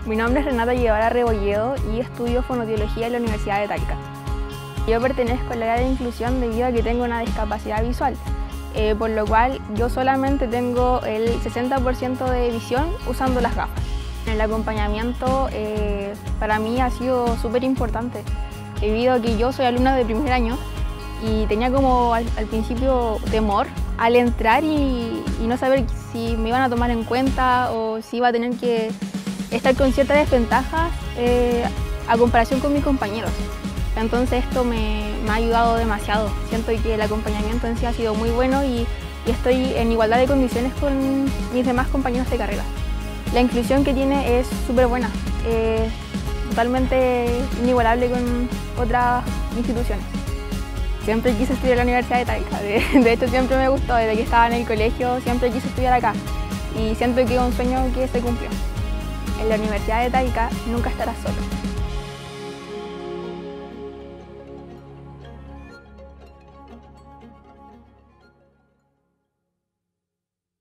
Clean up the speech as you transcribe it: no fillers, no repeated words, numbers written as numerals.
Mi nombre es Renata Guevara Rebolledo y estudio fonoaudiología en la Universidad de Talca. Yo pertenezco al área de inclusión debido a que tengo una discapacidad visual, por lo cual yo solamente tengo el 60% de visión usando las gafas. El acompañamiento para mí ha sido súper importante, debido a que yo soy alumna de primer año y tenía como al principio temor al entrar y no saber si me iban a tomar en cuenta o si iba a tener que estar con ciertas desventajas a comparación con mis compañeros. Entonces esto me ha ayudado demasiado. Siento que el acompañamiento en sí ha sido muy bueno y estoy en igualdad de condiciones con mis demás compañeros de carrera. La inclusión que tiene es súper buena, totalmente inigualable con otras instituciones. Siempre quise estudiar en la Universidad de Talca, de hecho siempre me gustó, desde que estaba en el colegio siempre quise estudiar acá y siento que es un sueño que se cumplió. En la Universidad de Talca nunca estarás solo.